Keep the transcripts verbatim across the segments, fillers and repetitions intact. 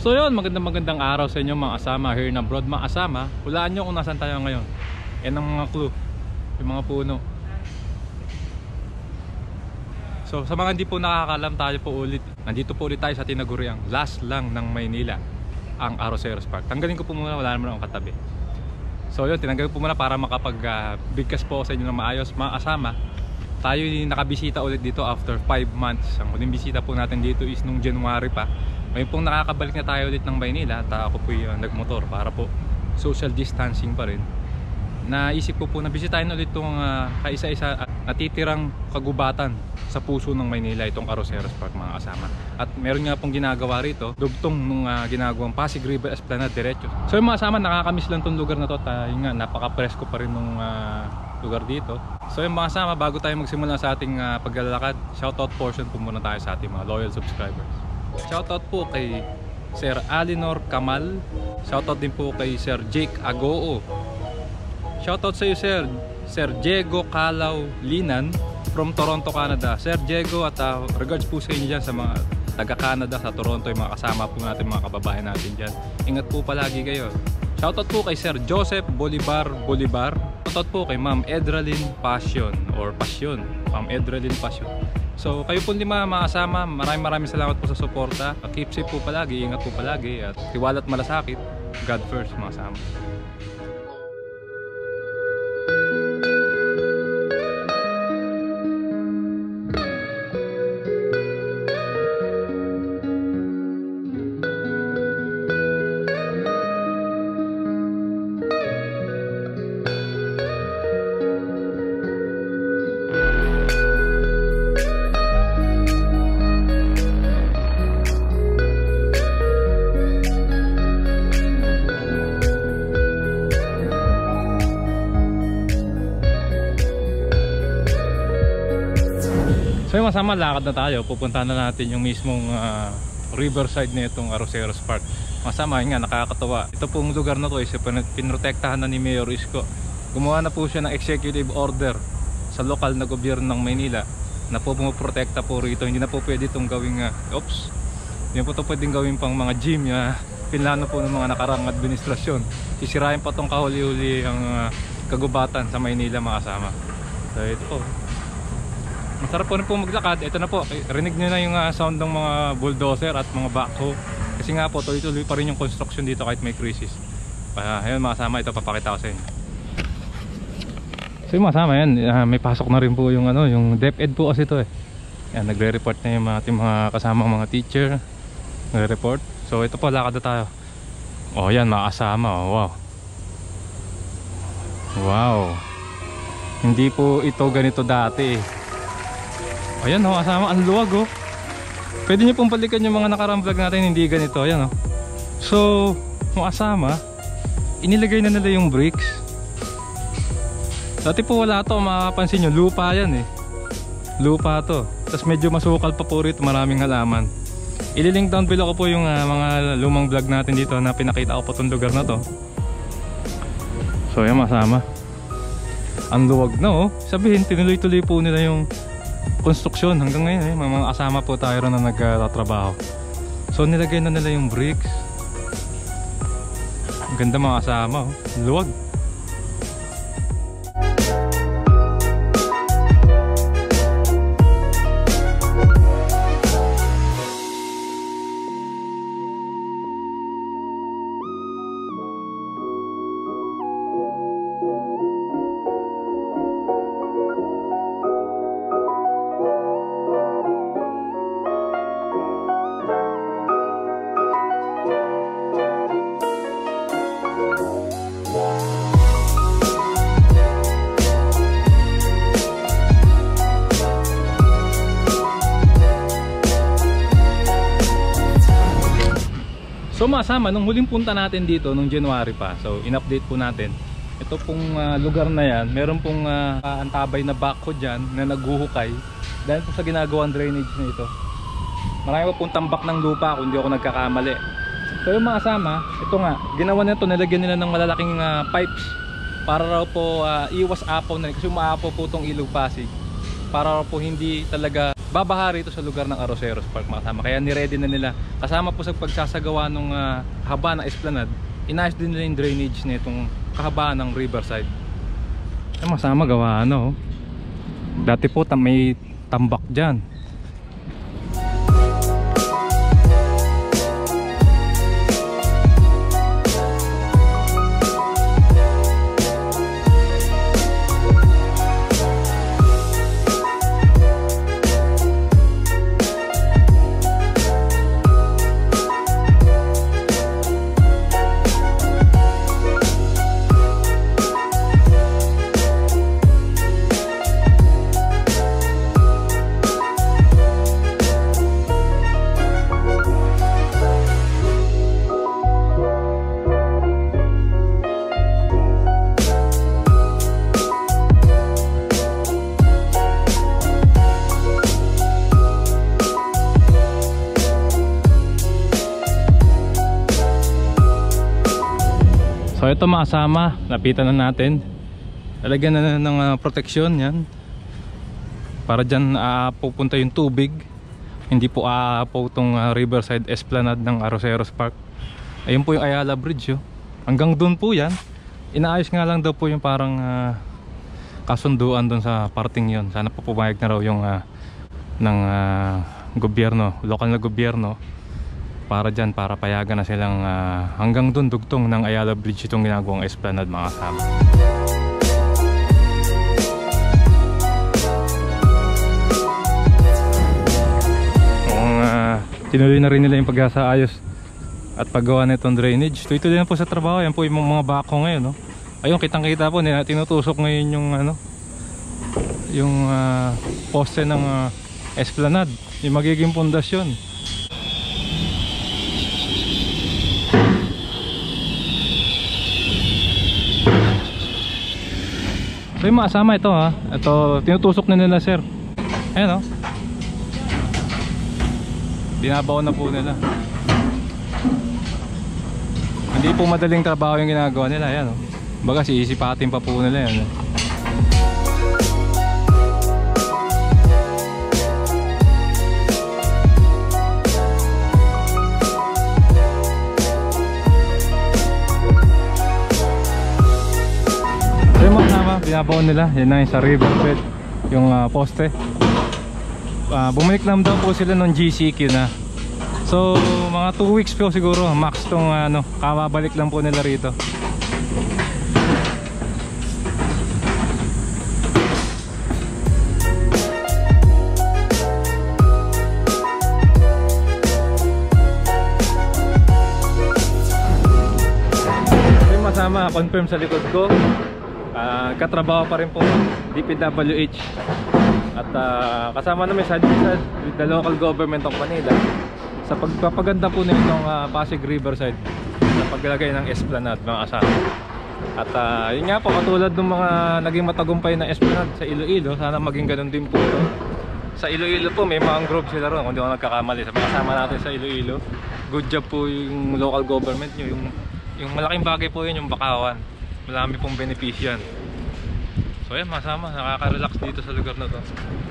So yun, magandang magandang araw sa inyo mga kasama here na abroad. Mga kasama, hulaan nyo kung nasan tayo ngayon. Yan ang mga clue, yung mga puno. So sa mga hindi po nakakalam, tayo po ulit, nandito po ulit tayo sa tinaguriang last lang ng Maynila, ang Arroceros Park. Tanggalin ko po muna, wala naman akong katabi. So yun, tinanggalin po muna para makapag-bigkas uh, po sa inyo ng maayos. Mga kasama, tayo yung nakabisita ulit dito after five months. Ang huling bisita po natin dito is nung January pa. Ngayon pong nakakabalik na tayo ulit ng Maynila at ako po yung nagmotor para po social distancing pa rin. Naisip ko po na bisitahin ulit itong uh, kaisa-isa at natitirang kagubatan sa puso ng Maynila, itong Arroceros Park mga kasama. At meron nga pong ginagawa rito, dugtong nung uh, ginagawang Pasig River Esplanade diretso. So yung mga kasama, nakakamiss lang itong lugar na to. Tayo nga, napaka-presko pa rin nung uh, lugar dito. So yung mga kasama, bago tayo magsimula sa ating uh, paglalakad, shoutout portion po muna tayo sa ating mga loyal subscribers. Shoutout po kay Sir Alinor Kamal. Shoutout din po kay Sir Jake Agoo. Shoutout sa iyo Sir Sir Diego Calaw Linan from Toronto, Canada. Sir Diego, at uh, regards po sa inyo dyan sa mga taga-Canada sa Toronto, yung mga kasama po natin, mga kababayan natin dyan. Ingat po palagi kayo. Shoutout po kay Sir Joseph Bolivar Bolivar. Shoutout po kay Ma'am Edralyn Passion or Passion. Ma'am Edralyn Passion. So kayo po lima mga kasama, maraming maraming salamat po sa suporta. Keep safe po palagi, ingat po palagi, at tiwala at malasakit, God first mga kasama. So yung masama, lakad na tayo. Pupuntahan na natin yung mismong uh, riverside na itong Arroceros Park. Masama yun nga, nakakatawa. Ito pong lugar na to is pinrotektahan na ni Mayor Isko. Gumawa na po siya ng executive order sa lokal na gobyerno ng Maynila na po pumoprotekta po rito. Hindi na po pwede itong gawing uh, oops, hindi po ito pwedeng gawin pang mga gym na uh, pinlano po ng mga nakarang administrasyon. Sisirain pa itong kahuli-huli ang uh, kagubatan sa Maynila mga kasama. So ito po, masarap po rin po maglakad. Ito na po, rinig nyo na yung uh, sound ng mga bulldozer at mga backhoe. Kasi nga po, tuloy-tuloy pa rin yung construction dito kahit may crisis. uh, Ayun mga kasama, ito papakita ko sa inyo. So yung mga kasama yan, uh, may pasok na rin po yung ano, yung DepEd po kasi ito eh. Yan, nagre-report na yung mga, yung mga kasamang mga teacher. Nagre-report. So ito po, lakad na tayo. Oh yan, mga kasama, oh, wow. Wow. Hindi po ito ganito dati eh. Ayan o, kasama, ang luwag o. Pwede nyo pong balikan yung mga nakarang vlog natin, hindi ganito. Ayan o. So, mga kasama, inilagay na nila yung bricks. Dati po wala to, makapansin nyo, lupa yan eh. Lupa to. Tapos medyo masukal pa po rito, maraming halaman. Ililink down below ko po yung uh, mga lumang vlog natin dito na pinakita ko po itong lugar na to. So ayan mga kasama, ang luwag na o. Sabihin, tinuloy-tuloy po nila yung konstruksyon hanggang ngayon eh. Mga kasama po tayo rin na nagtatrabaho. So nilagay na nila yung bricks. Ang ganda mga kasama oh. Luwag. So masama, nung huling punta natin dito nung January pa, so in-update po natin ito pong uh, lugar na yan. Meron pong uh, antabay na backhoe dyan na naghuhukay dahil po sa ginagawang drainage na ito. Marami po pong tambak ng lupa kung hindi ako nagkakamali. So yung mga kasama, ito nga, ginawa na ito, nilagyan nila ng malalaking uh, pipes para raw po uh, iwas apaw na, kasi umaapaw po itong Ilog Pasig, para raw po hindi talaga babaha rito sa lugar ng Arroceros Park mga kasama. Kaya niready na nila kasama po sa pagsasagawa ng uh, haba ng esplanade. Inayos din nila yung drainage nitong kahabaan ng riverside. Ay masama gawa ano. Dati po may tambak dyan. So ito makasama, lapitan na natin. Lalagyan na ng uh, proteksyon yan. Para dyan uh, pupunta yung tubig. Hindi po aapaw uh, itong uh, riverside esplanade ng Arroceros Park. Ayun po yung Ayala Bridge. Oh. Hanggang doon po yan. Inaayos nga lang daw po yung parang uh, kasunduan doon sa parting yon. Sana po pumayag na raw yung uh, ng uh, gobyerno, lokal na gobyerno. Para dyan, para payagan na silang uh, hanggang dun dugtong ng Ayala Bridge itong ginagawang esplanade mga kasama. Kung uh, tinuloy na rin nila yung pag-asaayos at paggawa na itong drainage, tuloy-tuloy na po sa trabaho. Yan po yung mga bako ngayon, no? Ayun, kitang kita po, tinutusok ngayon yung ano, yung uh, poste ng uh, esplanade, yung magiging pundasyon. So yung makasama ito ha, ito tinutusok na nila sir. Ayan o, binabaw na po nila. Hindi po madaling trabaho yung ginagawa nila. Ayan o, baga siisipatin pa po nila yan. Binabaw nila, yan na yung sa riverbed, yung uh, poste. uh, Bumalik lang daw po sila ng G C Q na. So mga two weeks po siguro max tong uh, ano, kababalik lang po nila rito. Yung masama, confirm sa likod ko. Uh, katrabaho pa rin po D P W H at uh, kasama namin sa with the local government of Manila sa pagpapaganda po nitong uh, Pasig Riverside sa paglagay ng esplanade mga kasama. At uh, yun nga po, katulad ng mga naging matagumpay na esplanade sa Iloilo, sana maging ganun din po ito. Sa Iloilo po may mangrove sila ron, kung di ako nagkakamali, sa mga kasama natin sa Iloilo. Good job po yung local government nyo, yung, yung malaking bagay po yun, yung bakawan. Marami pong benepisyo yan. So yan, masama, nakaka-relax dito sa lugar na to.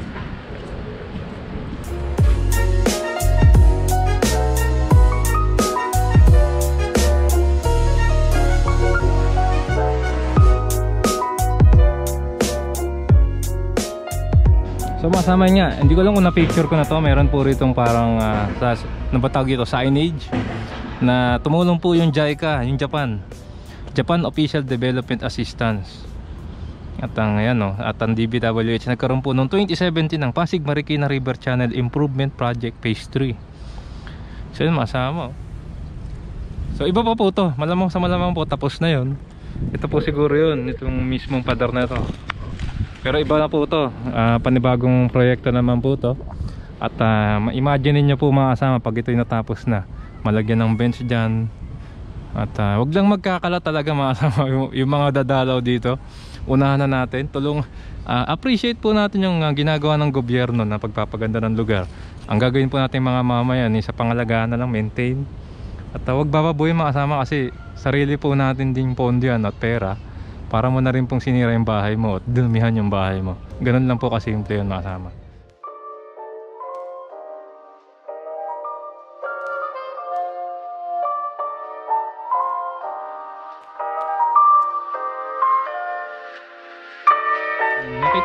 So masama nga, hindi ko lang kung na-picture ko na to. Meron po ritong parang uh, sa, nabatawag ito, signage na tumulong po yung JICA, yung Japan Japan Official Development Assistance. At ang ayan, no, at ang D P W H nagkaroon po noong twenty seventeen ng Pasig Marikina River Channel Improvement Project Phase three. So yun, masama. So iba pa po to, malamang sa malamang po tapos na yun. Ito po siguro yun, itong mismong pader na ito. Pero iba na po to, uh, panibagong proyekto naman po to. At uh, imagine niyo po mga kasama pag ito'y natapos na, malagyan ng bench dyan. At uh, wag lang magkakala talaga mga kasama yung, yung mga dadalaw dito. Unahan na natin, tulong, uh, appreciate po natin yung uh, ginagawa ng gobyerno na pagpapaganda ng lugar. Ang gagawin po natin mga mamayan sa pangalagaan na lang, maintain. At uh, wag bababoy mga kasama kasi sarili po natin ding pondo yan at pera. Para mo na rin pong sinira yung bahay mo at dumihan yung bahay mo. Ganun lang po kasimple yun mga kasama.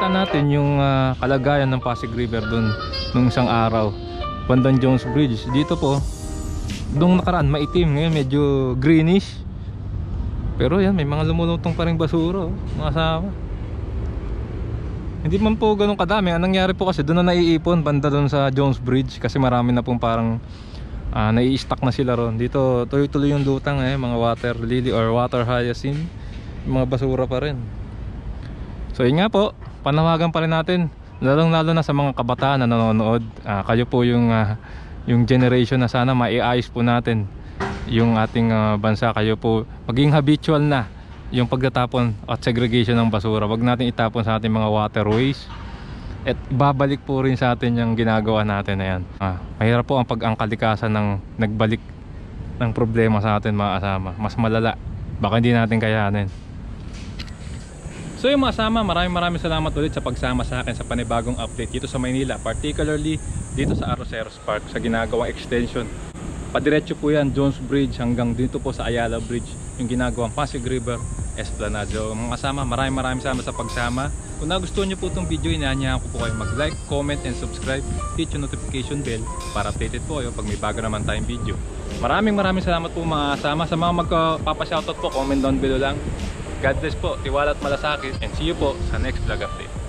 makita natin yung uh, kalagayan ng Pasig River doon nung isang araw, bandang Jones Bridge. Dito po, doon nakaraan maitim, ngayon medyo greenish. Pero yan, may mga lumulutong pa ring basura, oh, mga kasama. Hindi man po ganun kadami. Ang nangyari po kasi doon na naiipon banda doon sa Jones Bridge, kasi marami na pong parang uh, nai-stack na sila ron. Dito tuloy-tuloy yung lutang, eh, mga water lily or water hyacinth, mga basura pa rin. So yun nga po, panawagan pa rin natin, lalong lalo na sa mga kabataan na nanonood. uh, Kayo po yung uh, yung generation na sana maiayos po natin yung ating uh, bansa. Kayo po maging habitual na yung pagtatapon at segregation ng basura. Wag natin itapon sa ating mga waterways, at babalik po rin sa atin yung ginagawa natin na yan. ah, Mahirap po ang pag-angkalikasan ng nagbalik ng problema sa atin, mga kasama. Mas malala, baka hindi natin kayanin. So yung mga kasama, maraming maraming salamat ulit sa pagsama sa akin sa panibagong update dito sa Maynila, particularly dito sa Arroceros Park sa ginagawang extension. Padiretso po yan, Jones Bridge hanggang dito po sa Ayala Bridge, yung ginagawang Pasig River Esplanade. So mga kasama, maraming maraming salamat sa pagsama. Kung nagustuhan nyo po itong video, inaanyahan ko po kayo mag-like, comment and subscribe, hit yung notification bell para updated po kayo pag may bago naman tayong video. Maraming maraming salamat po mga kasama. Sa mga magpapashoutout po, comment down below lang. God bless po, tiwala at malasakit, and see you po sa next vlog update.